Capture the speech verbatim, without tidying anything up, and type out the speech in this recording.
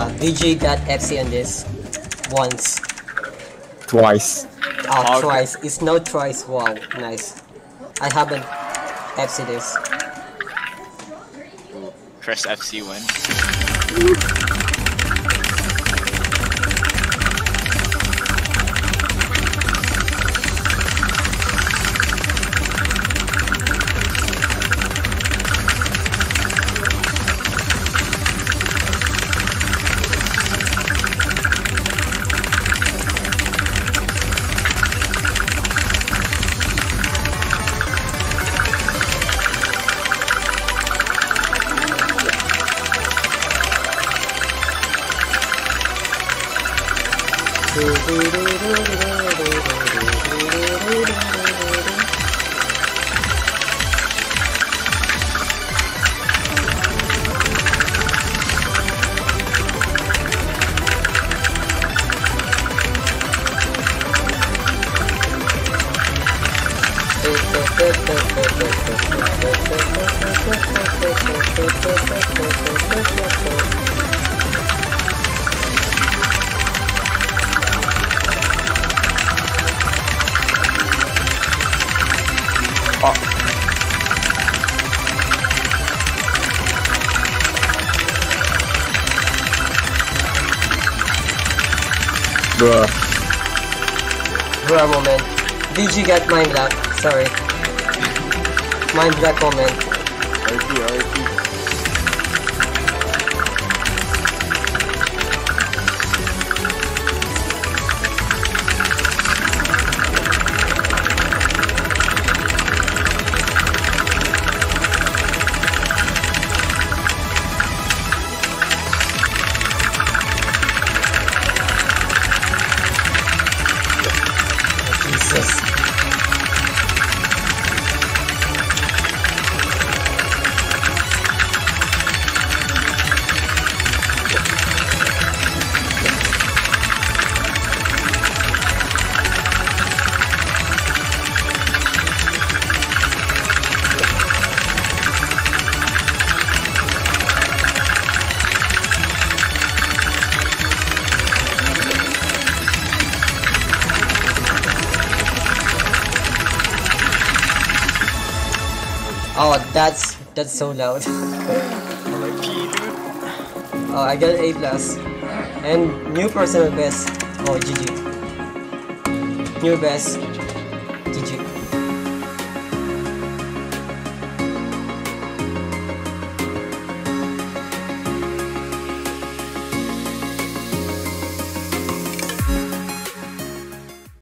Uh, D J got F C on this once. Twice. Oh, Okay. twice. It's no twice. Wow, nice. I haven't F C this. Chris F C win. Bruh. Bruh moment. D J got mind block. Sorry. Mind block moment. R P, R P. Jesus. Oh, that's that's so loud. Oh, I got A plus, and new personal best. Oh, G G. New best.